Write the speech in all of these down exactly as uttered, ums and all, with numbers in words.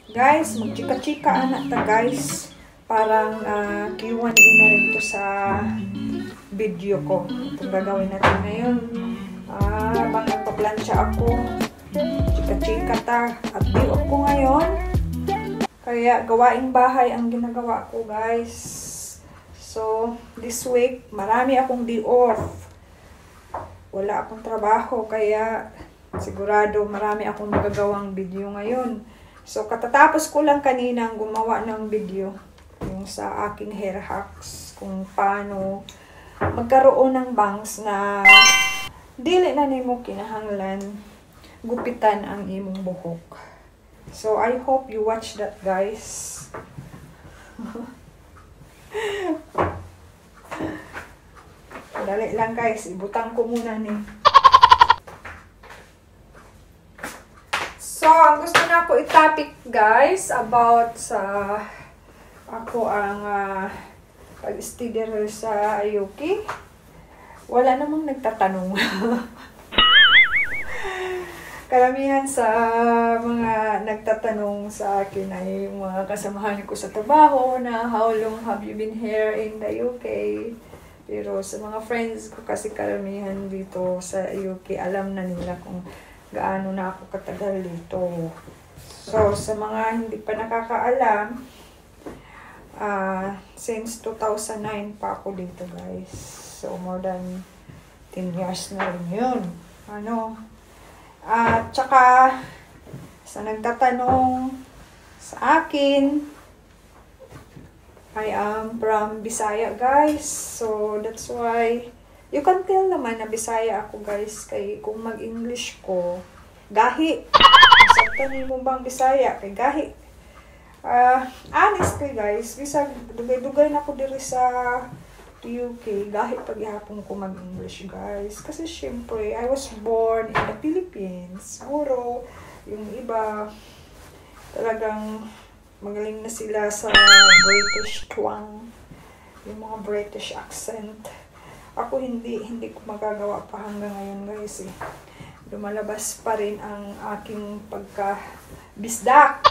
Guys, magchika-chika anak ta guys. Parang uh, Q one A na rin to sa video ko. Itong gagawin natin ngayon. Ah, uh, bang nagpa-plancha ako. Chika-chika ta. At day off ko ngayon. Kaya gawaing bahay ang ginagawa ko guys. So, this week, marami akong day off. Wala akong trabaho. Kaya sigurado marami akong magagawang video ngayon. So, katatapos ko lang kaninang gumawa ng video yung sa aking hair hacks kung paano magkaroon ng bangs na dili na nimo kinahanglan gupitan ang imong buhok. So, I hope you watch that, guys. Dali lang, guys. Ibutang ko muna ni. So, ang gusto na ako i-topic, guys, about sa ako ang uh, pag-studier sa U K. Wala namang nagtatanong. Karamihan sa mga nagtatanong sa akin ay mga kasamahan ko sa trabaho na how long have you been here in the U K? Pero sa mga friends ko kasi karamihan dito sa U K, alam na nila kung gaano na ako katagal dito. So, sa mga hindi pa nakakaalam, uh, since two thousand nine pa ako dito, guys. So, more than ten years na rin yun. Ano? At uh, tsaka, sa nagtatanong sa akin, I am from Bisaya, guys. So, that's why you can tell naman na Bisaya ako, guys, kay kung mag-English ko, gahi. Masaktan mo bang Bisaya? Kay gahi. Uh, honestly, guys, bisag dugay-dugay na ako diri sa U K, gahi paghihapon ko mag-English, guys. Kasi syempre, I was born in the Philippines. Siguro, yung iba, talagang magaling na sila sa British twang, yung mga British accent. Ako hindi, hindi ko magagawa pa hanggang ngayon, guys, eh. Lumalabas pa rin ang aking pagka-bisdak.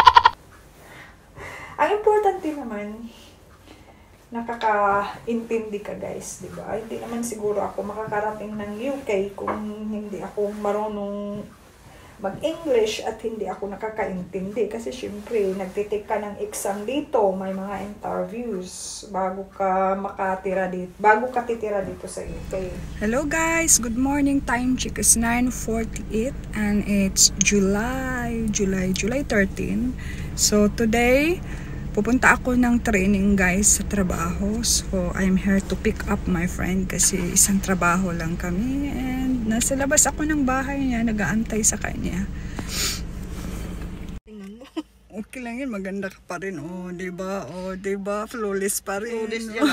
Ang importante naman, nakaka-intindi ka, guys, di ba? Hindi naman siguro ako makakarating ng U K kung hindi ako marunong mag-English at hindi ako nakakaintindi. Kasi syempre, nagtitake ka ng exam dito, may mga interviews bago ka makatira dito, bago ka titira dito sa U K. Hello guys, good morning. Time check is nine forty-eight and it's July, July, July thirteen. So today, pupunta ako ng training, guys, sa trabaho. So I'm here to pick up my friend kasi isang trabaho lang kami and nasa labas ako ng bahay niya, nag-aantay sa kanya. Tingnan mo. Okay lang yun, maganda ka pa rin. Oh, diba? Oh, diba? Flawless pa rin. Flawless yan.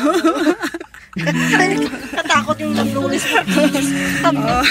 Natakot yung flawless pa. Oh.